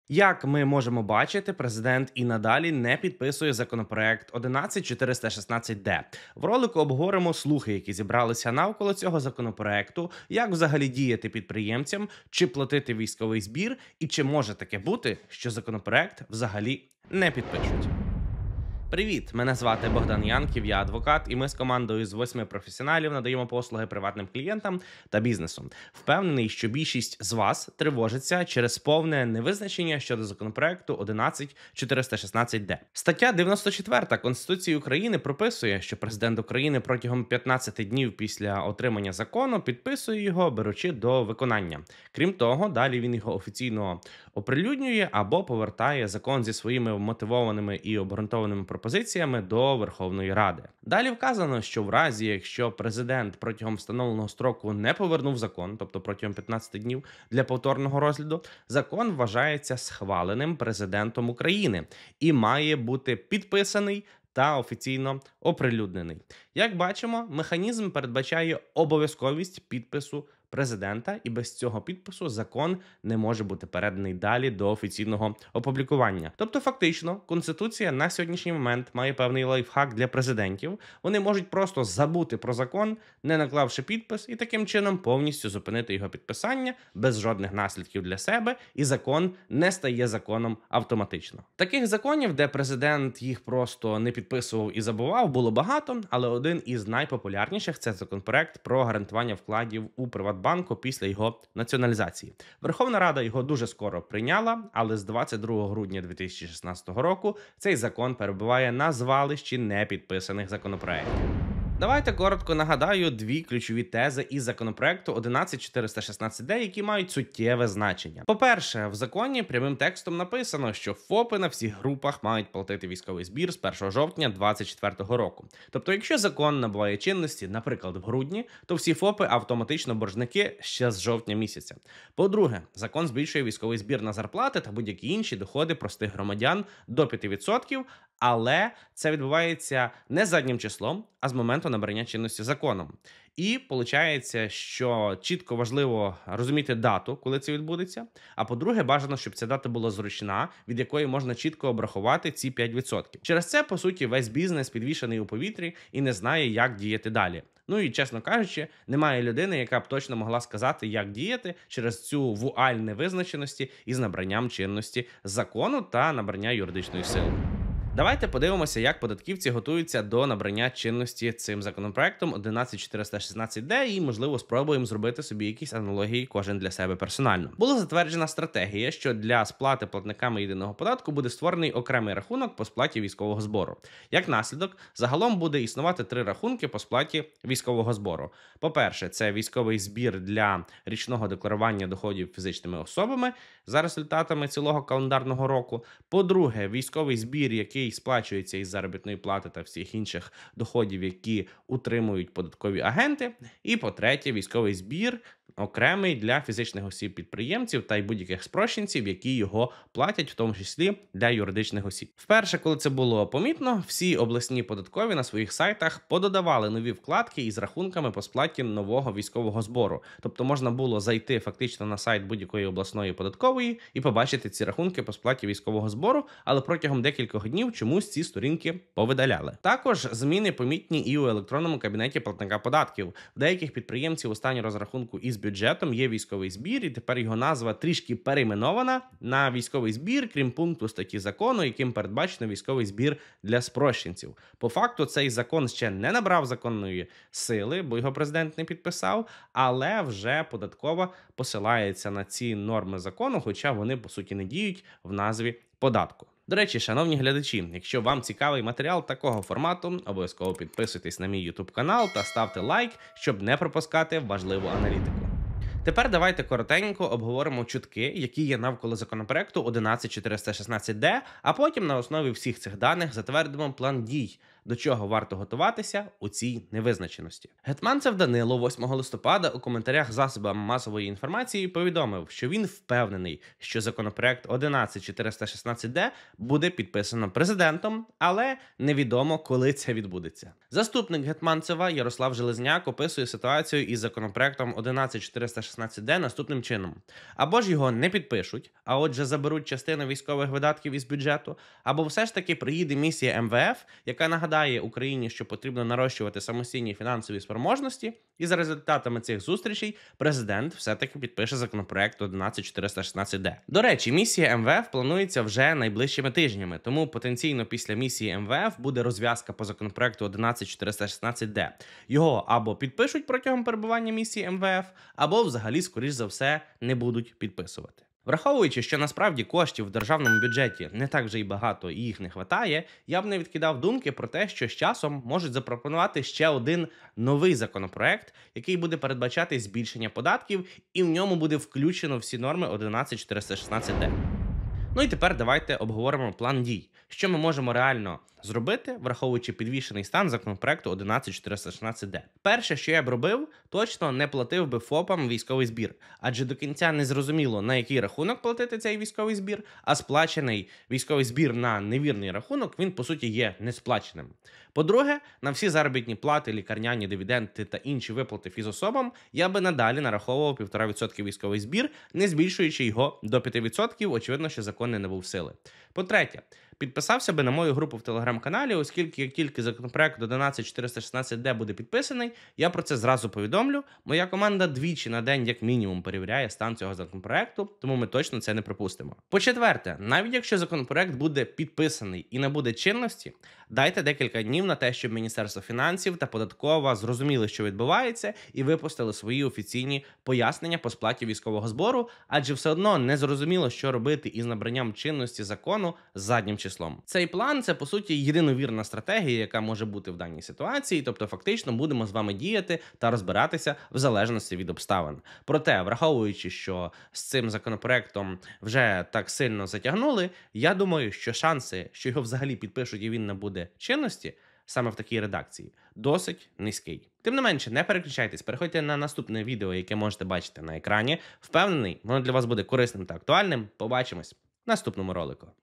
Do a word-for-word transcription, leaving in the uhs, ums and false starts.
Як ми можемо бачити, президент і надалі не підписує законопроект одинадцять чотириста шістнадцять д. В ролику обговоримо слухи, які зібралися навколо цього законопроекту, як взагалі діяти підприємцям, чи платити військовий збір, і чи може таке бути, що законопроект взагалі не підпишуть. Привіт! Мене звати Богдан Янків, я адвокат, і ми з командою з восьми професіоналів надаємо послуги приватним клієнтам та бізнесу. Впевнений, що більшість з вас тривожиться через повне невизначення щодо законопроекту одинадцять чотириста шістнадцять д. Стаття дев'яносто четверта Конституції України прописує, що президент України протягом п'ятнадцяти днів після отримання закону підписує його, беручи до виконання. Крім того, далі він його офіційно оприлюднює або повертає закон зі своїми мотивованими і обґрунтованими пропозиціями до Верховної Ради. Далі вказано, що в разі, якщо президент протягом встановленого строку не повернув закон, тобто протягом п'ятнадцяти днів для повторного розгляду, закон вважається схваленим президентом України і має бути підписаний та офіційно оприлюднений. Як бачимо, механізм передбачає обов'язковість підпису президента, і без цього підпису закон не може бути переданий далі до офіційного опублікування. Тобто, фактично, Конституція на сьогоднішній момент має певний лайфхак для президентів. Вони можуть просто забути про закон, не наклавши підпис, і таким чином повністю зупинити його підписання без жодних наслідків для себе, і закон не стає законом автоматично. Таких законів, де президент їх просто не підписував і забував, було багато, але один із найпопулярніших – це законопроект про гарантування вкладів у Приватбанку після його націоналізації. Верховна Рада його дуже скоро прийняла, але з двадцять другого грудня дві тисячі шістнадцятого року цей закон перебуває на звалищі непідписаних законопроєктів. Давайте коротко нагадаю дві ключові тези із законопроекту одинадцять чотириста шістнадцять д, які мають суттєве значення. По-перше, в законі прямим текстом написано, що ФОПи на всіх групах мають платити військовий збір з першого жовтня двадцять четвертого року. Тобто, якщо закон набуває чинності, наприклад, в грудні, то всі ФОПи автоматично боржники ще з жовтня місяця. По-друге, закон збільшує військовий збір на зарплати та будь-які інші доходи простих громадян до п'яти відсотків, але це відбувається не заднім числом, а з моменту набрання чинності законом. І виходить, що чітко важливо розуміти дату, коли це відбудеться, а по-друге, бажано, щоб ця дата була зручна, від якої можна чітко обрахувати ці п'ять відсотків. Через це, по суті, весь бізнес підвішений у повітрі і не знає, як діяти далі. Ну і, чесно кажучи, немає людини, яка б точно могла сказати, як діяти через цю вуаль невизначеності із набранням чинності закону та набрання юридичної сили. Давайте подивимося, як податківці готуються до набрання чинності цим законопроектом одинадцять чотириста шістнадцять д і, можливо, спробуємо зробити собі якісь аналогії кожен для себе персонально. Була затверджена стратегія, що для сплати платниками єдиного податку буде створений окремий рахунок по сплаті військового збору. Як наслідок, загалом буде існувати три рахунки по сплаті військового збору. По-перше, це військовий збір для річного декларування доходів фізичними особами за результатами цілого календарного року. По-друге, військовий збір, який сплачується із заробітної плати та всіх інших доходів, які утримують податкові агенти. І по-третє, військовий збір окремий для фізичних осіб-підприємців та й будь-яких спрощенців, які його платять, в тому числі для юридичних осіб. Вперше, коли це було помітно, всі обласні податкові на своїх сайтах пододавали нові вкладки із рахунками по сплаті нового військового збору. Тобто можна було зайти фактично на сайт будь-якої обласної податкової і побачити ці рахунки по сплаті військового збору, але протягом декількох днів чомусь ці сторінки повидаляли. Також зміни помітні і у електронному кабінеті платника податків. В деяких підприємців останній розрахунку із бюджетом є військовий збір, і тепер його назва трішки перейменована на військовий збір, крім пункту статті закону, яким передбачено військовий збір для спрощенців. По факту цей закон ще не набрав законної сили, бо його президент не підписав, але вже податкова посилається на ці норми закону, хоча вони, по суті, не діють в назві податку. До речі, шановні глядачі, якщо вам цікавий матеріал такого формату, обов'язково підписуйтесь на мій YouTube канал та ставте лайк, щоб не пропускати важливу аналітику. Тепер давайте коротенько обговоримо чутки, які є навколо законопроекту одинадцять чотириста шістнадцять д, а потім на основі всіх цих даних затвердимо план дій, до чого варто готуватися у цій невизначеності. Гетманцев Данило восьмого листопада у коментарях засобам масової інформації повідомив, що він впевнений, що законопроект одинадцять чотириста шістнадцять д буде підписано президентом, але невідомо, коли це відбудеться. Заступник Гетманцева Ярослав Железняк описує ситуацію із законопроектом одинадцять чотириста шістнадцять де наступним чином. Або ж його не підпишуть, а отже заберуть частину військових видатків із бюджету, або все ж таки приїде місія ем ве еф, яка нагадає Україні, що потрібно нарощувати самостійні фінансові спроможності, і за результатами цих зустрічей президент все-таки підпише законопроект одинадцять чотириста шістнадцять де. До речі, місія ем ве еф планується вже найближчими тижнями, тому потенційно після місії ем ве еф буде розв'язка по законопроекту одинадцять чотириста шістнадцять де. Його або підпишуть протягом перебування місії ем ве еф, або взагалі, скоріш за все, не будуть підписувати. Враховуючи, що насправді коштів в державному бюджеті не так вже й багато і їх не вистачає, я б не відкидав думки про те, що з часом можуть запропонувати ще один новий законопроект, який буде передбачати збільшення податків, і в ньому буде включено всі норми одинадцять чотириста шістнадцять де. Ну і тепер давайте обговоримо план дій. Що ми можемо реально зробити, враховуючи підвішений стан законопроекту одинадцять чотириста шістнадцять де. Перше, що я б робив, точно не платив би ФОПам військовий збір, адже до кінця не зрозуміло, на який рахунок платити цей військовий збір, а сплачений військовий збір на невірний рахунок, він, по суті, є несплаченим. По-друге, на всі заробітні плати, лікарняні дивіденди та інші виплати фізособам я би надалі нараховував півтора відсотка військовий збір, не збільшуючи його до п'яти відсотків, очевидно, що закон не набув сили. По-третє, підписався би на мою групу в телеграм-каналі, оскільки як тільки законопроект одинадцять чотириста шістнадцять де буде підписаний, я про це зразу повідомлю. Моя команда двічі на день як мінімум перевіряє стан цього законопроекту, тому ми точно це не пропустимо. По-четверте, навіть якщо законопроект буде підписаний і набуде чинності, дайте декілька днів на те, щоб Міністерство фінансів та Податкова зрозуміли, що відбувається, і випустили свої офіційні пояснення по сплаті військового збору, адже все одно не зрозуміло, що робити із набранням чинності закону з заднім числом. Цей план – це, по суті, єдиновірна стратегія, яка може бути в даній ситуації, тобто фактично будемо з вами діяти та розбиратися в залежності від обставин. Проте, враховуючи, що з цим законопроектом вже так сильно затягнули, я думаю, що шанси, що його взагалі підпишуть і він набуде чинності, саме в такій редакції, досить низький. Тим не менше, не переключайтесь, переходьте на наступне відео, яке можете бачити на екрані. Впевнений, воно для вас буде корисним та актуальним. Побачимось в наступному ролику.